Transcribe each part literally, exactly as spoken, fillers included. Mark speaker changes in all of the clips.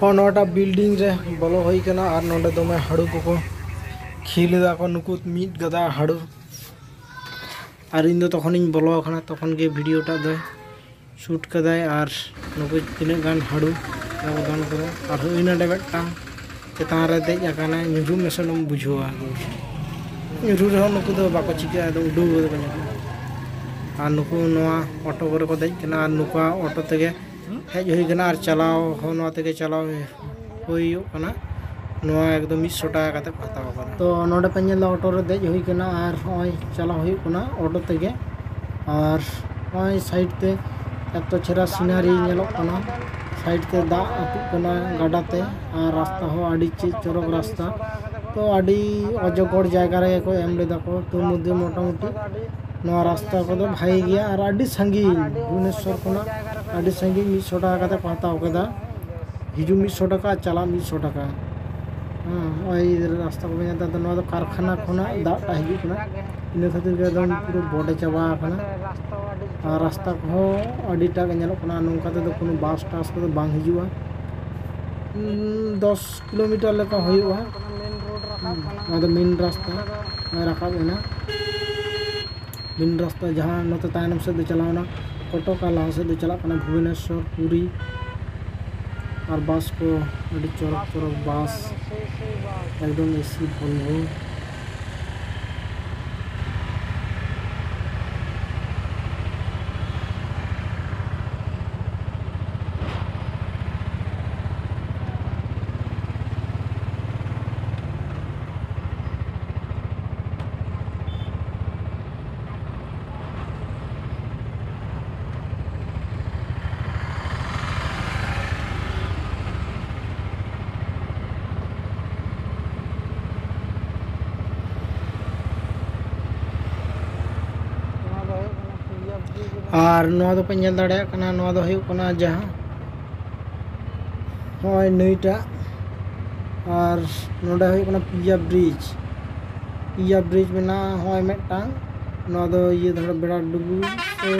Speaker 1: NOTA building रे बोलो होई कना और नोडे दमे हाड़ू को खेलेदा को नुकु मीट गदा हाड़ू और इन दो तखन इन बोलो खना तखन के वीडियोटा दो शूट कदाय और नुकु तिना गान हाड़ू गान करे और इनाडे बेटा चेतान रे देज आकाना नुरु मेसनम बुझुआ नुरु रे नुकु दो बाको चिका दो उडू गो और नुकु नोआ ऑटो करे को देज कना और नुका ऑटो तेगे हेज हुई कना और चलाओ हो नोआ तेगे चलाओ हुई कना नोआ एकदम मिसो टाका काते हताव कना तो नोडे पे नेल ऑटो रे देज हुई कना और होय चलाओ हुई कना ऑटो तेगे और होय साइड ते एक तो छेरा सीनारी नेलो कना साइड ते दा आतु कना गाडा ते और रास्ता हो आडी चोरक रास्ता तो आडी अजगड़ जगह रे को एम लेदा को तो मुद्दे मोटामुटी नोआ रास्ता को तो भाई गया और आडी संगी भुवनेश्वर कोना आडी संगी मिसो टाका काते हताव कदा हिजु मिसो टाका चला मिसो टाका हां ओई रास्ता को बेना तो नोआ कारखाना खोना दाटा हिजु कना इन खातिर के एकदम पूरा बॉडे चबा कना और रास्ता को आडी टाक नेलो कना नोंका ते कोनो बास टास को बांग हिजुआ दस किलोमीटर लेका होयुआ मेन मेन रास्ता राकाब एना मेन रास्ता जहाँ नोते तायनम से चलावना ऑटो का लाहा से चला भुवनेश्वर पुरी और बस को अभी चौरक चौरक बस एकदम एसी भोल्वो और नोआ दो पे नेल दाड़े कना नोआ दो हुयु कना जहां होय नईटा और नोडे हुयु कना पिया ब्रिज पिया ब्रिज मेना होय मेटांग नोआ दो ये धड़ बेड़ा डुबू से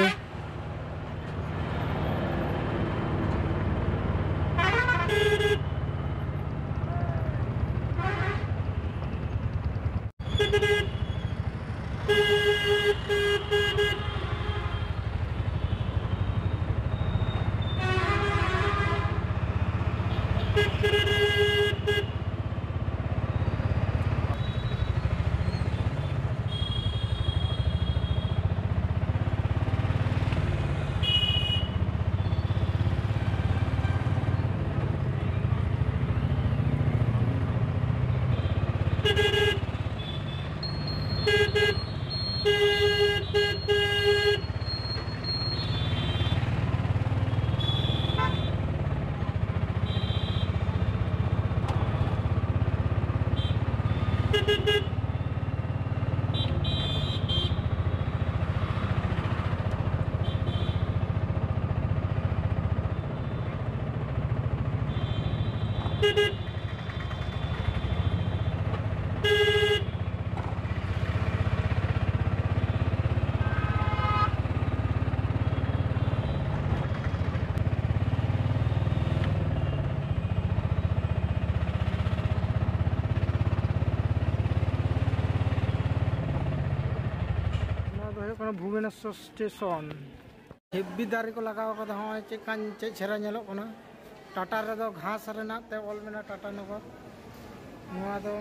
Speaker 1: भुवनेश्वर स्टेशन हेब्बी दारे को लगाव कदा होय चेकान चे छेरा नेलो कना टाटा रे दो घास रेना ते ऑल मेना टाटा नगर नोआ दो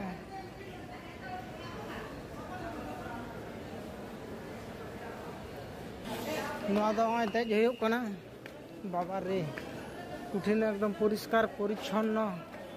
Speaker 1: नोआ दो होय तेज हुयु कना बाबा रे कुठिन एकदम परिष्कार परिच्छन्न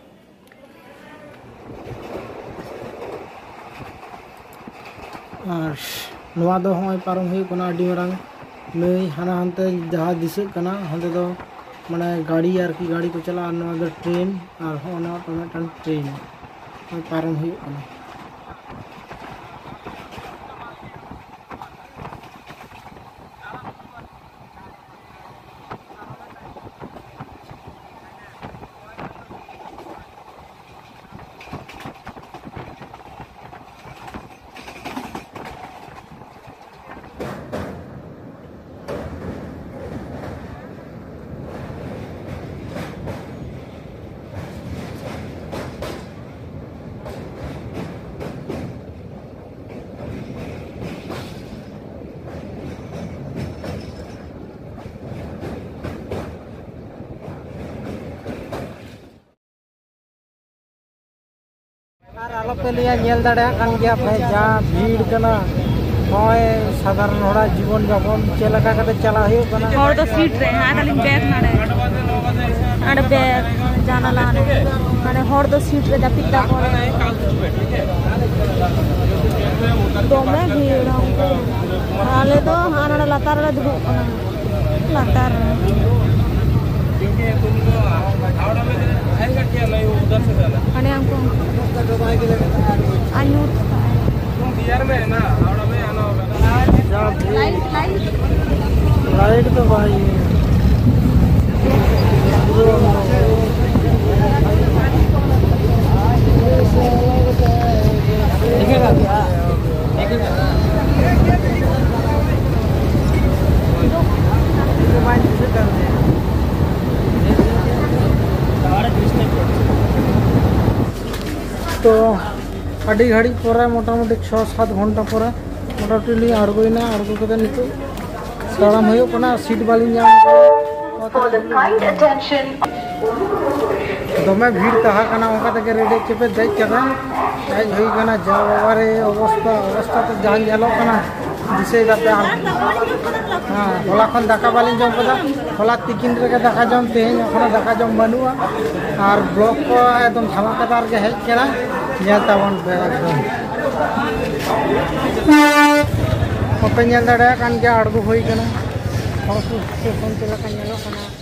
Speaker 1: और नोआ दो होय पारम हुयु कना आडी मारांग नई हाना हानते जहाँ दिसक कना हानते दो माने गाड़ी आर की गाड़ी को चला नोआ दो ट्रेन और होना टमेटन ट्रेन पारम हुयु कना आलोपे लिया नेल दाड़ा कान गया पे जा भीड़ कना होय साधारण होड़ा जीवन यापन चेलका कते चला हुई कना
Speaker 2: और तो सीट रे आडली बैग नाडे आड बैग जाना लाने माने हर तो सीट रे जापिता करे दोमे भीड़ हाले तो हाना लातार रे दुबु लातार अने हमको अनूट
Speaker 1: बिहार में है ना हावड़ा में आना होगा
Speaker 2: लाइट लाइट
Speaker 1: लाइट तो भाई तो अड़ी घड़ी पर मोटामुटी छः सात घंटा पर मोटामुटी आड़गोना आड़गो कते नितो ताड़ाम हुयो कना सीट बाली दमे भीड़ तहा कना ओका तके रेडी चेपे देख कदा आज होई कना जा बाबारे अवस्था अवस्था तो जान जालो कना दिसे दाते हां होला खन दाका बाली जम कदा होला तिकिन रे दाका जम तेहें एखन दाका जम बनुआ और ब्लॉक को एकदम धमाकेदार के हेज कना नेल ताबन बेड़ा एकदम ओपे नेल दाड़ा कान के आड़गो होई कना और स्टेशन चला का नेलो कना